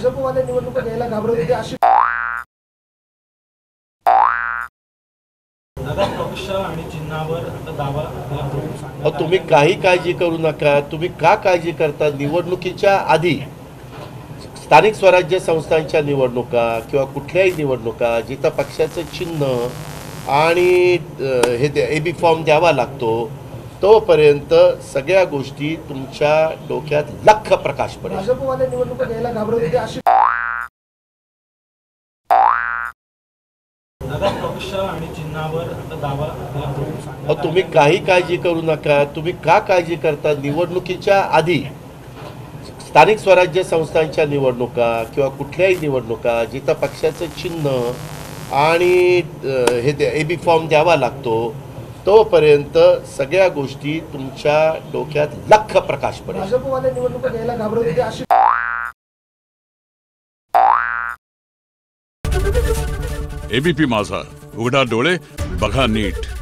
भाजपवाले निवडणूक घ्यायला घाबरत होते अशी पक्ष आणि चिन्हावर दावा करून सांगा। तुम्ही काही काळजी करू नका। तुम्ही का काळजी करता? निवडणुकीच्या आधी स्थानिक स्वराज्य संस्थांच्या निवडणुका किंवा कुठल्याही निवडणुका जिथं पक्षाचं चिन्ह आणि हे AB फॉर्म द्यावा लागतो तोपर्यंत सगळ्या गोष्टी तुमच्या डोक्यात लख प्रकाश पडेल। भाजपवाले निवडणूक घ्यायला घाबरत होते अशी पक्ष आणि चिन्हावर दावा करून सांगा। तुम्ही काही काळजी करू नका। तुम्ही का काळजी करता? निवडणुकीच्या आधी स्थानिक स्वराज्य संस्थांच्या निवडणुका किंवा कुठल्याही निवडणुका जिथं पक्षाचं चिन्ह आणि हे AB फॉर्म द्यावा लागतो तोपर्यंत सगळ्या गोष्टी तुमच्या डोक्यात लख प्रकाश पडेल। भाजपवाले निवडणूक घ्यायला घाबरत होते अशी ABP माझा, उघडा डोळे बघा नीट।